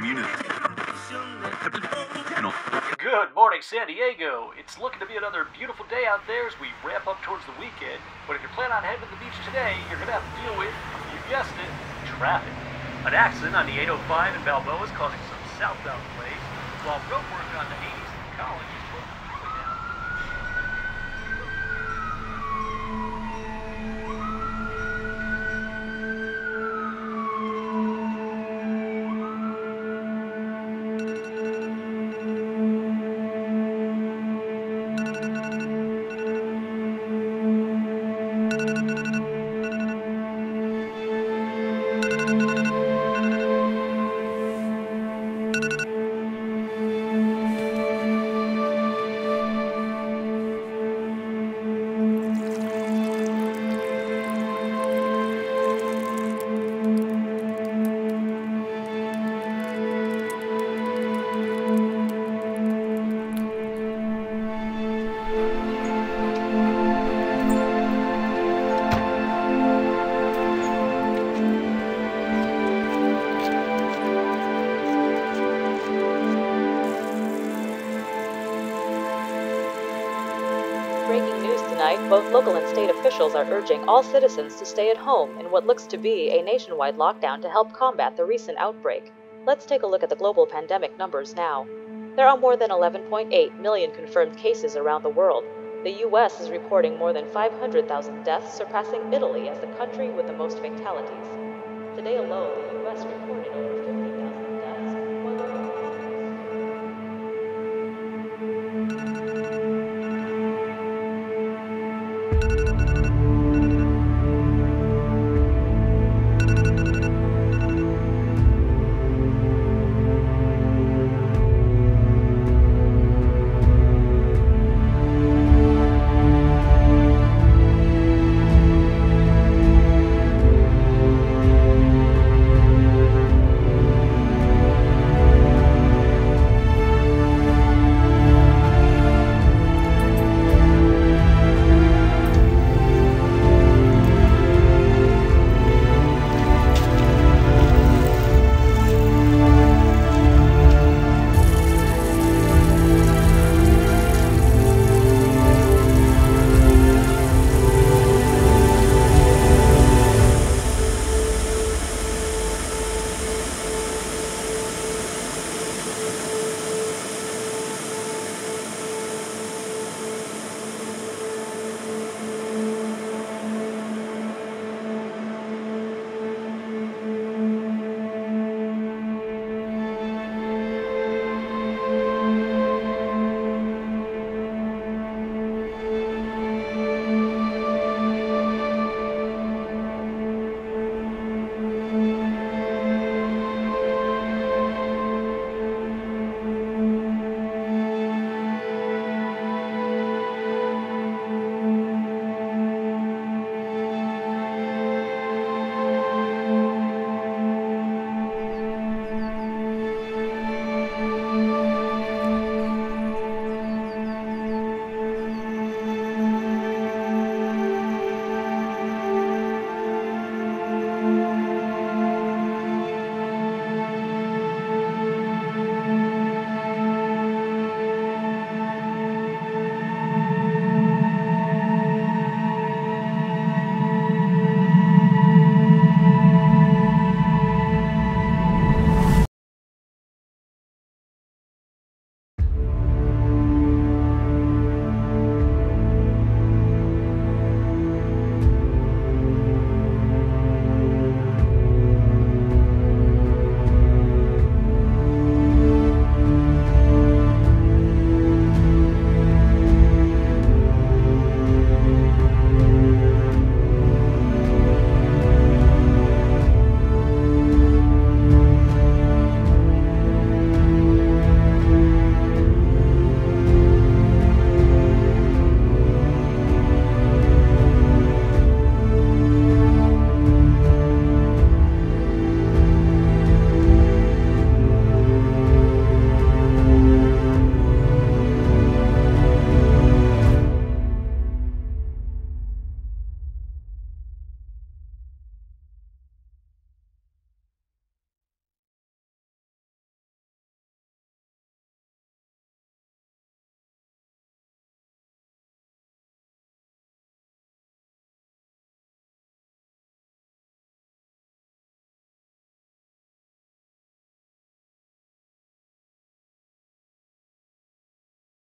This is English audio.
community. Good morning, San Diego. It's looking to be another beautiful day out there as we ramp up towards the weekend. But if you plan on heading to the beach today, you're going to have to deal with, you guessed it, traffic. An accident on the 805 in Balboa is causing some southbound delays, while road work on the 80s in College is slowing the freeway down. Breaking news tonight, both local and state officials are urging all citizens to stay at home in what looks to be a nationwide lockdown to help combat the recent outbreak. Let's take a look at the global pandemic numbers now. There are more than 11.8 million confirmed cases around the world. The US is reporting more than 500,000 deaths, surpassing Italy as the country with the most fatalities. Today alone, the US reported over